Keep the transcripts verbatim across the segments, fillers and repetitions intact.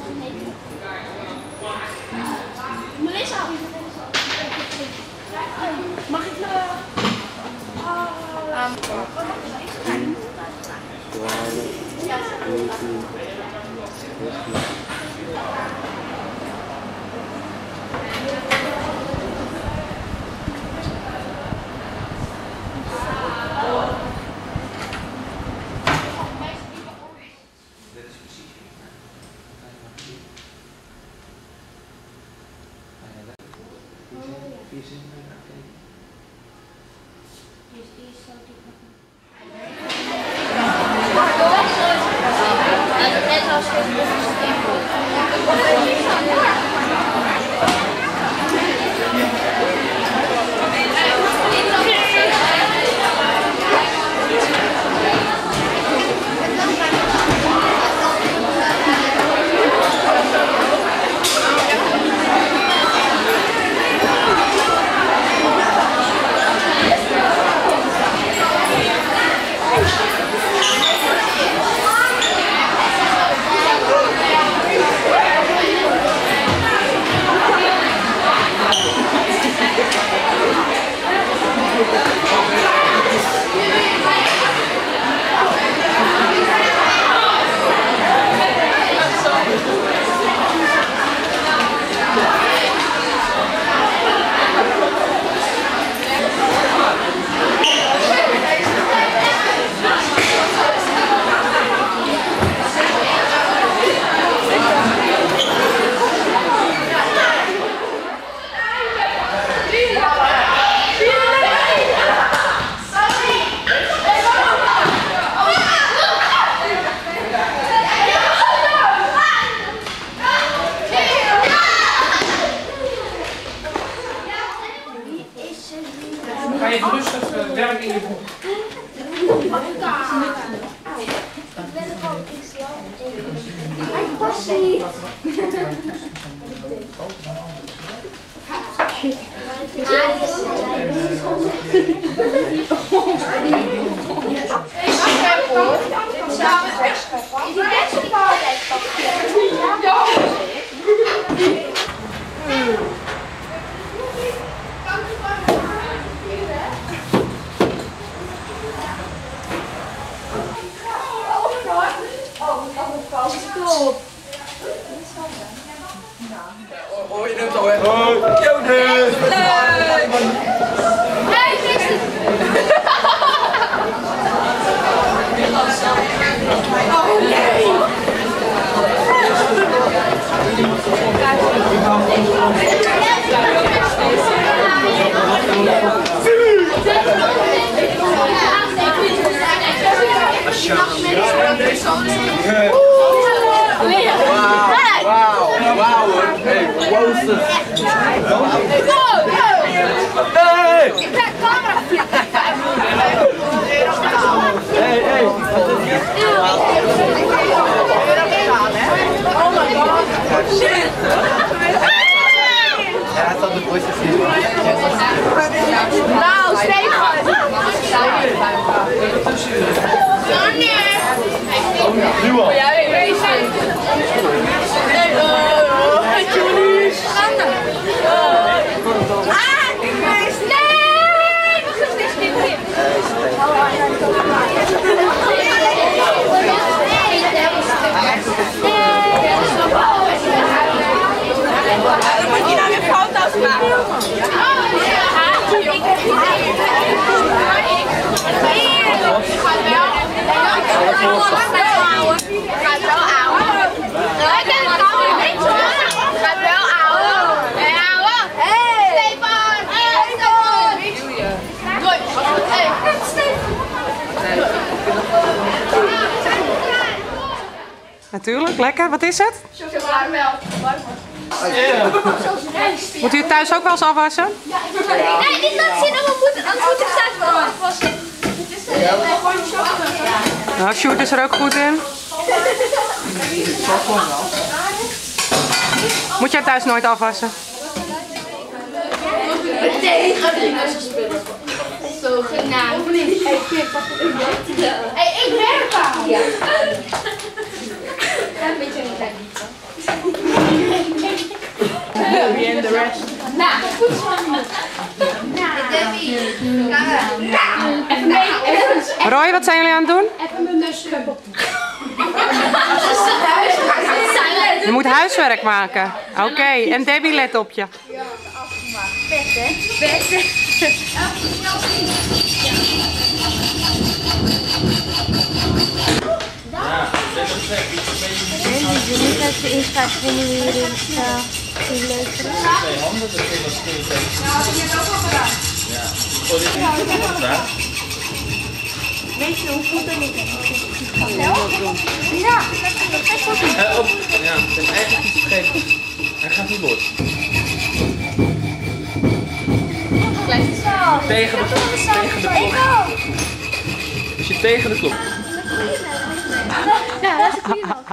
Melissa. Mag ik me... Ga je rustig uh, werk in je boek. Oh, je neemt al weg. Oh, Jonas! Hey, Christen! Oh nee! Wauw, wauw, wauw. Hey, close. Hey! Ik ga camera flippen. Hey, hey, wat is dit? Oh my god. Shit. Ja, hij staat de voices hier. Nou, Stefan. Nu al. Ja, wees zijn. Nee, oh, Julius. Ah, ik wees. Nee, nog eens dit kind in. Dan moet je nou weer foto's maken. Gaat wel. Gaat wel ouwe. Ik heb het al niet zo. Gaat wel ouwe. Hé ouwe. Stefan. Stefan. Doei. Hey, Natuurlijk, lekker. Wat is het? chocolademelk. Moet u het thuis ook wel eens afwassen? Nee, niet dat zien, we moeten, anders moet ik zelf wel afwassen. Nou, Sjoerd is er ook goed in. Moet jij thuis nooit afwassen? Nee, ik ga niet naar zo'n spullen. Zo genaamd. Hé, ik werk aan. Ja. Een beetje een klein beetje. Debbie en de rest. Nou, goed zo. Debbie. Even mee. Roy, wat zijn jullie aan het doen? Even mijn neusje. Je moet huiswerk maken. Oké, okay. En Debbie, let op je. Best, hè? Best, hè? Ik wil niet dat ze inschrijfformulieren inleveren. Twee handen, dat is wat stil zijn. Ja, dat heb ik ook al gedaan. Ja. Oh, dit is het daar. Weet je hoe goed dat is? Ja, Uh, op. Ja, ik ben eigenlijk iets vergeten. Hij gaat niet los. Tegen de, tegen de klok. Dus je tegen de klok. Ja, dat is een kniehalter.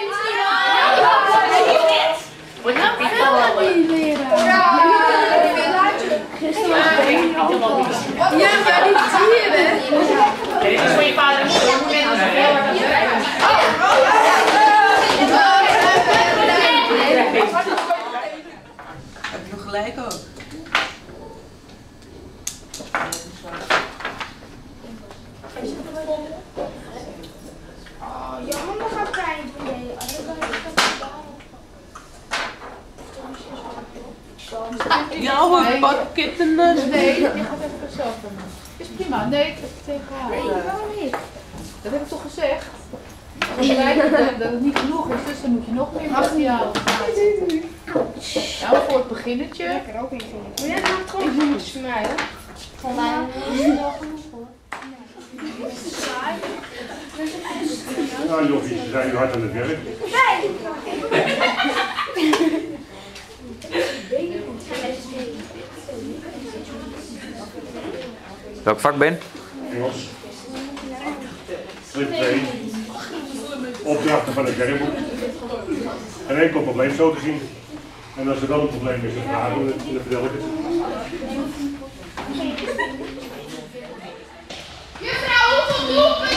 ja, maar die dieren. Dit is voor je vader en moeder. Heb je nog gelijk ook? Je handen gaan pijn doen. Ja hoor, pak kitten. Nee, die gaat even zelf doen. Is prima. Nee, tegen haar. Nee, waarom niet? Dat heb ik toch gezegd? Als het lijkt dat dat het niet genoeg is, dus dan moet je nog meer materiaal. Ja, voor het beginnetje. Ik er ook in vinden. Moet jij nou gewoon een beetje smijten? Van mij is het wel genoeg hoor. Nou jochies, ze zijn nu hard aan het werk. Welk vak ben? Engels. Strip twee. Opdrachten van het werkboek. En enkel probleem zo te zien. En als er dan een probleem is, dan vragen we het en dan vertel ik het. Juffrouw, hoeveel doelpunten